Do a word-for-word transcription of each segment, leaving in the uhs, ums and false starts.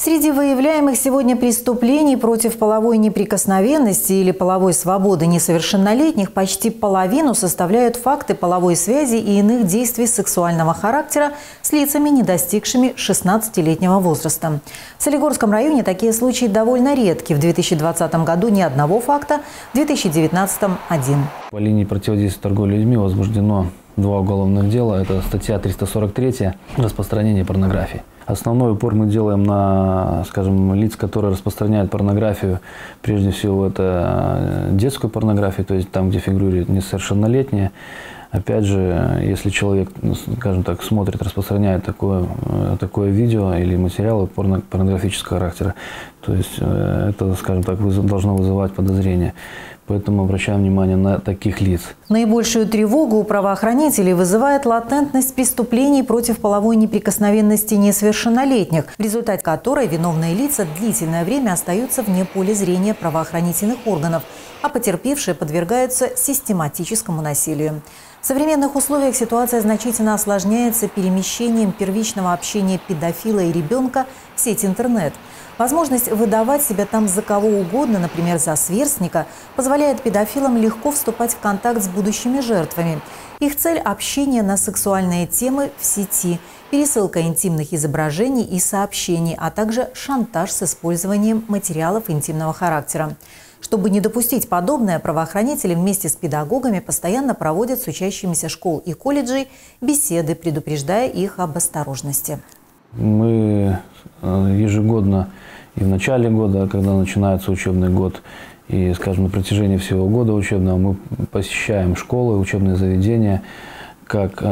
Среди выявляемых сегодня преступлений против половой неприкосновенности или половой свободы несовершеннолетних почти половину составляют факты половой связи и иных действий сексуального характера с лицами, не достигшими шестнадцатилетнего возраста. В Солигорском районе такие случаи довольно редки. В две тысячи двадцатом году ни одного факта, в две тысячи девятнадцатом – один. По линии противодействия торговли людьми возбуждено два уголовных дела. Это статья триста сорок три «Распространение порнографии». Основной упор мы делаем на, скажем, лиц, которые распространяют порнографию. Прежде всего, это детскую порнографию, то есть там, где фигурируют несовершеннолетние. Опять же, если человек, скажем так, смотрит, распространяет такое, такое видео или материалы порно, порнографического характера, то есть это, скажем так, должно вызывать подозрение. Поэтому обращаем внимание на таких лиц. Наибольшую тревогу у правоохранителей вызывает латентность преступлений против половой неприкосновенности несовершеннолетних, в результате которой виновные лица длительное время остаются вне поля зрения правоохранительных органов, а потерпевшие подвергаются систематическому насилию. В современных условиях ситуация значительно осложняется перемещением первичного общения педофила и ребенка в сеть интернет. Возможность выдавать себя там за кого угодно, например, за сверстника, позволяет педофилам легко вступать в контакт с будущими жертвами. Их цель – общение на сексуальные темы в сети, пересылка интимных изображений и сообщений, а также шантаж с использованием материалов интимного характера. Чтобы не допустить подобное, правоохранители вместе с педагогами постоянно проводят с учащимися школ и колледжей беседы, предупреждая их об осторожности. Мы ежегодно и в начале года, когда начинается учебный год, и, скажем, на протяжении всего года учебного, мы посещаем школы, учебные заведения, как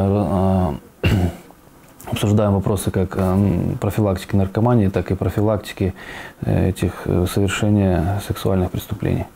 обсуждаем вопросы как профилактики наркомании, так и профилактики этих совершения сексуальных преступлений.